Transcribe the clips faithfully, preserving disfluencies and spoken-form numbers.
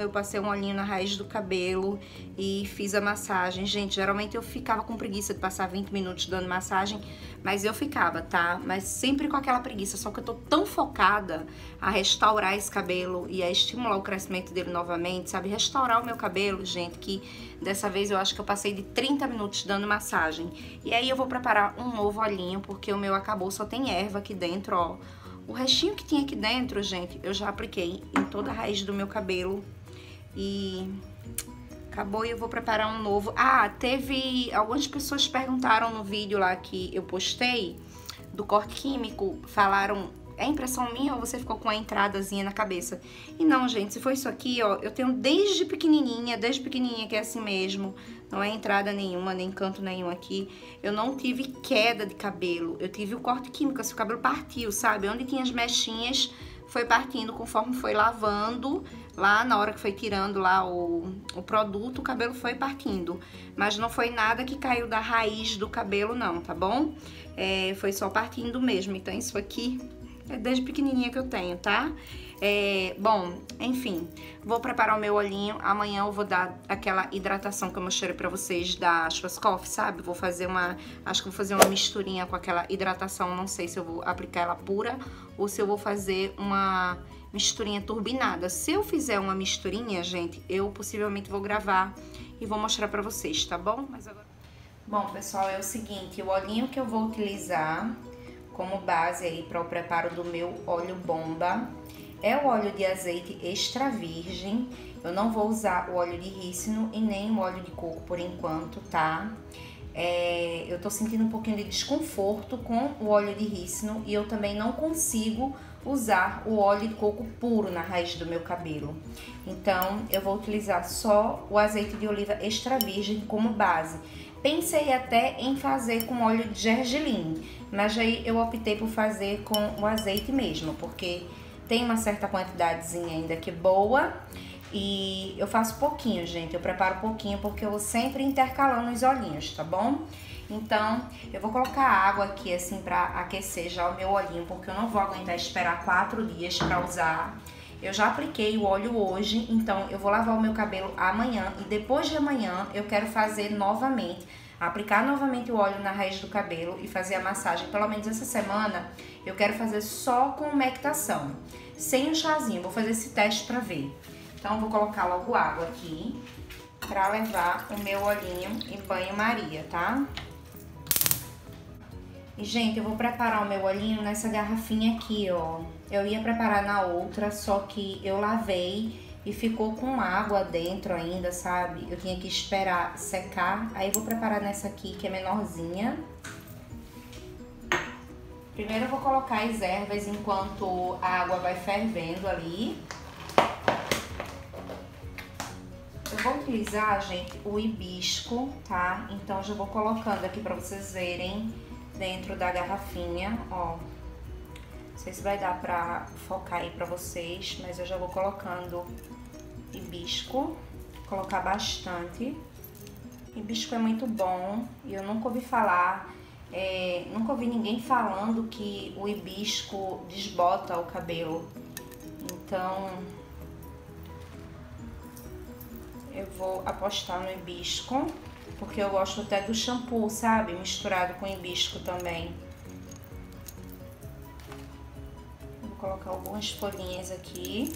Eu passei um olhinho na raiz do cabelo e fiz a massagem. Gente, geralmente eu ficava com preguiça de passar vinte minutos dando massagem, mas eu ficava, tá? Mas sempre com aquela preguiça, só que eu tô tão focada a restaurar esse cabelo e a estimular o crescimento dele novamente, sabe? Restaurar o meu cabelo, gente, que dessa vez eu acho que eu passei de trinta minutos dando massagem. E aí eu vou preparar um novo olhinho, porque o meu acabou, só tem erva aqui dentro, ó. O restinho que tinha aqui dentro, gente, eu já apliquei em toda a raiz do meu cabelo. E acabou e eu vou preparar um novo. Ah, teve... Algumas pessoas perguntaram no vídeo lá que eu postei do corte químico, falaram... É impressão minha ou você ficou com a entradazinha na cabeça? E não, gente, se for isso aqui, ó, eu tenho desde pequenininha, desde pequenininha que é assim mesmo. Não é entrada nenhuma, nem canto nenhum aqui. Eu não tive queda de cabelo, eu tive o corte químico, assim, o cabelo partiu, sabe? Onde tinha as mechinhas... foi partindo conforme foi lavando, lá na hora que foi tirando lá o, o produto, o cabelo foi partindo. Mas não foi nada que caiu da raiz do cabelo não, tá bom? É, foi só partindo mesmo, então isso aqui é desde pequenininha que eu tenho, tá? É, bom, enfim, vou preparar o meu olhinho. Amanhã eu vou dar aquela hidratação que eu mostrei pra vocês da Schwarzkopf, sabe? Vou fazer uma, acho que vou fazer uma misturinha com aquela hidratação. Não sei se eu vou aplicar ela pura ou se eu vou fazer uma misturinha turbinada. Se eu fizer uma misturinha, gente, eu possivelmente vou gravar e vou mostrar pra vocês, tá bom? Mas agora... Bom, pessoal, é o seguinte, o olhinho que eu vou utilizar como base aí para o preparo do meu óleo bomba é o óleo de azeite extra virgem. Eu não vou usar o óleo de rícino e nem o óleo de coco por enquanto, tá? É, eu tô sentindo um pouquinho de desconforto com o óleo de rícino e eu também não consigo usar o óleo de coco puro na raiz do meu cabelo. Então, eu vou utilizar só o azeite de oliva extra virgem como base. Pensei até em fazer com óleo de gergelim, mas aí eu optei por fazer com o azeite mesmo, porque tem uma certa quantidadezinha ainda que é boa e eu faço pouquinho, gente. Eu preparo pouquinho porque eu vou sempre intercalando os olhinhos, tá bom? Então, eu vou colocar água aqui assim pra aquecer já o meu olhinho, porque eu não vou aguentar esperar quatro dias pra usar. Eu já apliquei o óleo hoje, então eu vou lavar o meu cabelo amanhã e depois de amanhã eu quero fazer novamente, aplicar novamente o óleo na raiz do cabelo e fazer a massagem. Pelo menos essa semana eu quero fazer só com umectação, sem o chazinho. Vou fazer esse teste pra ver. Então, vou colocar logo água aqui pra levar o meu olhinho em banho-maria, tá? E, gente, eu vou preparar o meu olhinho nessa garrafinha aqui, ó. Eu ia preparar na outra, só que eu lavei e ficou com água dentro ainda, sabe? Eu tinha que esperar secar. Aí eu vou preparar nessa aqui, que é menorzinha. Primeiro eu vou colocar as ervas enquanto a água vai fervendo ali. Eu vou utilizar, gente, o hibisco, tá? Então, eu já vou colocando aqui pra vocês verem dentro da garrafinha, ó. Não sei se vai dar pra focar aí pra vocês, mas eu já vou colocando hibisco. Vou colocar bastante. Hibisco é muito bom e eu nunca ouvi falar, é, nunca ouvi ninguém falando que o hibisco desbota o cabelo. Então, eu vou apostar no hibisco, porque eu gosto até do shampoo, sabe? Misturado com hibisco também. Vou colocar algumas folhinhas aqui.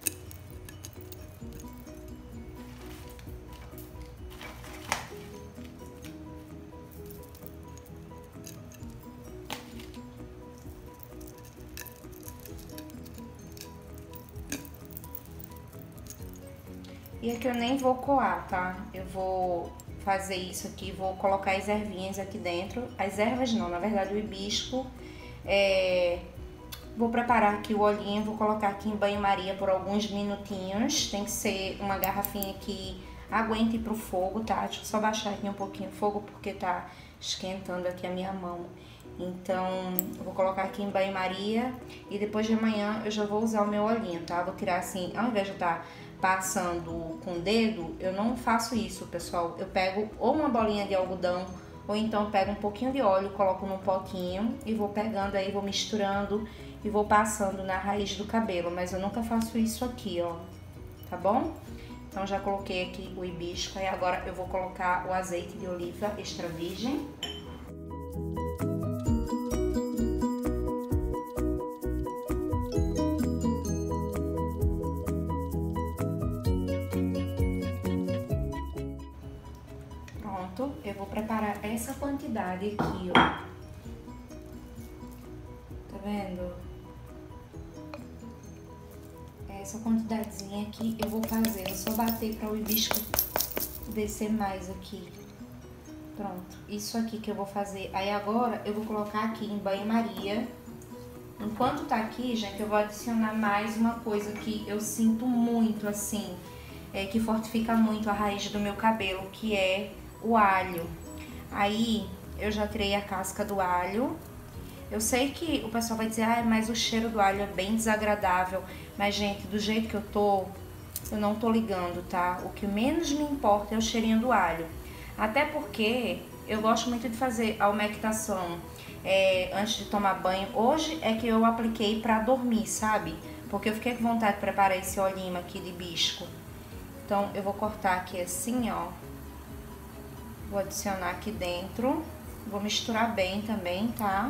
E aqui eu nem vou coar, tá? Eu vou fazer isso aqui, vou colocar as ervinhas aqui dentro. As ervas não, na verdade o hibisco. É... Vou preparar aqui o olhinho, vou colocar aqui em banho-maria por alguns minutinhos. Tem que ser uma garrafinha que aguente ir pro fogo, tá? Deixa eu só baixar aqui um pouquinho o fogo, porque tá esquentando aqui a minha mão. Então, eu vou colocar aqui em banho-maria e depois de amanhã eu já vou usar o meu olhinho, tá? Vou tirar assim, ao invés de estar passando com o dedo, eu não faço isso, pessoal. Eu pego ou uma bolinha de algodão ou então pego um pouquinho de óleo, coloco num potinho e vou pegando aí, vou misturando e vou passando na raiz do cabelo. Mas eu nunca faço isso aqui, ó, tá bom? Então já coloquei aqui o hibisco e agora eu vou colocar o azeite de oliva extra virgem. Pronto, eu vou preparar essa quantidade aqui, ó. Tá vendo? Essa quantidadezinha aqui eu vou fazer, eu só bater para o hibisco descer mais aqui. Pronto, isso aqui que eu vou fazer. Aí agora eu vou colocar aqui em banho-maria. Enquanto tá aqui, gente, eu vou adicionar mais uma coisa que eu sinto muito, assim, é, que fortifica muito a raiz do meu cabelo, que é o alho. Aí eu já tirei a casca do alho. Eu sei que o pessoal vai dizer, ah, mas o cheiro do alho é bem desagradável. Mas, gente, do jeito que eu tô, eu não tô ligando, tá? O que menos me importa é o cheirinho do alho. Até porque eu gosto muito de fazer a umectação é, antes de tomar banho. Hoje é que eu apliquei pra dormir, sabe? Porque eu fiquei com vontade de preparar esse olhinho aqui de hibisco. Então, eu vou cortar aqui assim, ó. Vou adicionar aqui dentro. Vou misturar bem também, tá?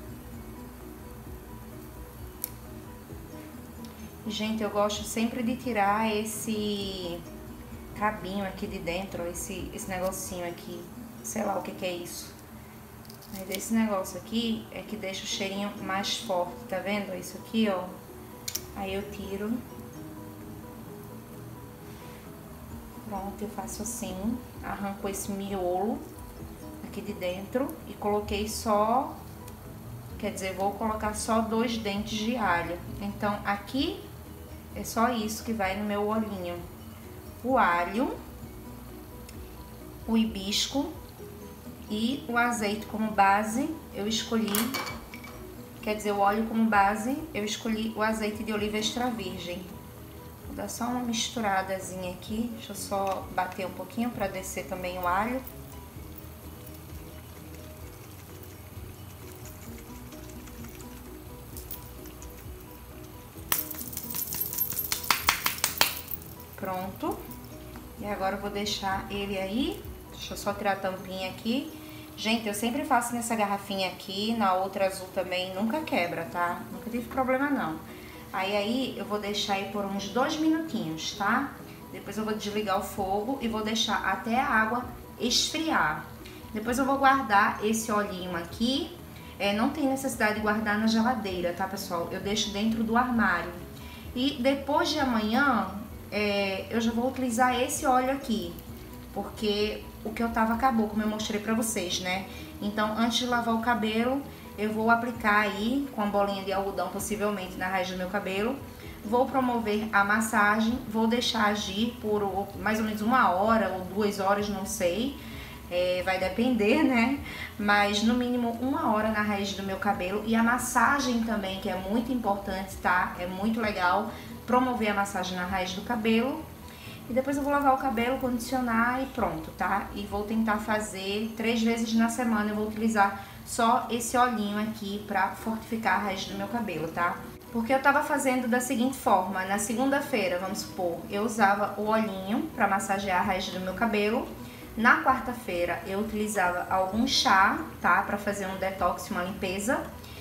Gente, eu gosto sempre de tirar esse cabinho aqui de dentro, esse, esse negocinho aqui. Sei lá o que que é isso. Mas esse negócio aqui é que deixa o cheirinho mais forte, tá vendo? Isso aqui, ó. Aí eu tiro. Pronto, eu faço assim. Arranco esse miolo aqui de dentro e coloquei só... Quer dizer, vou colocar só dois dentes de alho. Então, aqui é só isso que vai no meu olhinho. O alho, o hibisco e o azeite como base, eu escolhi... Quer dizer, o óleo como base, eu escolhi o azeite de oliva extra virgem. Vou dar só uma misturadazinha aqui. Deixa eu só bater um pouquinho para descer também o alho. Pronto. E agora eu vou deixar ele aí. Deixa eu só tirar a tampinha aqui. Gente, eu sempre faço nessa garrafinha aqui, na outra azul também, nunca quebra, tá? Nunca tive problema, não. Aí, aí, eu vou deixar aí por uns dois minutinhos, tá? Depois eu vou desligar o fogo e vou deixar até a água esfriar. Depois eu vou guardar esse olhinho aqui. É, não tem necessidade de guardar na geladeira, tá, pessoal? Eu deixo dentro do armário. E depois de amanhã... É, eu já vou utilizar esse óleo aqui, porque o que eu tava acabou, como eu mostrei pra vocês, né? Então, antes de lavar o cabelo, eu vou aplicar aí com a bolinha de algodão, possivelmente na raiz do meu cabelo. Vou promover a massagem, vou deixar agir por mais ou menos uma hora ou duas horas, não sei. É, vai depender, né? Mas no mínimo uma hora na raiz do meu cabelo. E a massagem também, que é muito importante, tá? É muito legal promover a massagem na raiz do cabelo. E depois eu vou lavar o cabelo, condicionar e pronto, tá? E vou tentar fazer três vezes na semana. Eu vou utilizar só esse olhinho aqui pra fortificar a raiz do meu cabelo, tá? Porque eu tava fazendo da seguinte forma. Na segunda-feira, vamos supor, eu usava o olhinho pra massagear a raiz do meu cabelo. Na quarta-feira eu utilizava algum chá, tá? Pra fazer um detox, uma limpeza.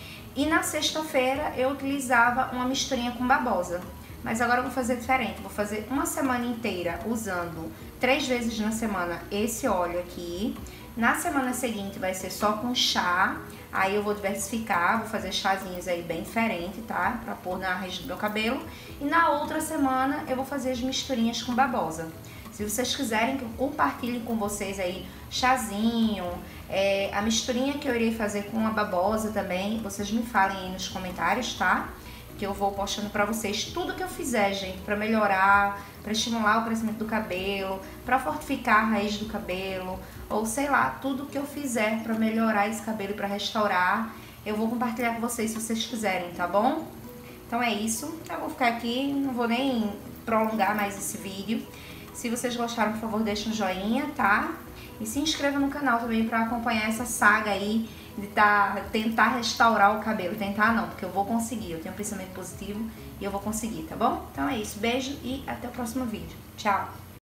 E na sexta-feira eu utilizava uma misturinha com babosa. Mas agora eu vou fazer diferente, vou fazer uma semana inteira usando três vezes na semana esse óleo aqui. Na semana seguinte vai ser só com chá, aí eu vou diversificar, vou fazer chazinhos aí bem diferentes, tá? Pra pôr na raiz do meu cabelo. E na outra semana eu vou fazer as misturinhas com babosa. Se vocês quiserem que eu compartilhe com vocês aí chazinho, é, a misturinha que eu irei fazer com a babosa também, vocês me falem aí nos comentários, tá? Que eu vou postando pra vocês tudo que eu fizer, gente, pra melhorar, pra estimular o crescimento do cabelo, pra fortificar a raiz do cabelo, ou sei lá, tudo que eu fizer pra melhorar esse cabelo e pra restaurar, eu vou compartilhar com vocês se vocês quiserem, tá bom? Então é isso, eu vou ficar aqui, não vou nem prolongar mais esse vídeo. Se vocês gostaram, por favor, deixem um joinha, tá? E se inscreva no canal também pra acompanhar essa saga aí de tá, tentar restaurar o cabelo. Tentar não, porque eu vou conseguir. Eu tenho um pensamento positivo e eu vou conseguir, tá bom? Então é isso. Beijo e até o próximo vídeo. Tchau!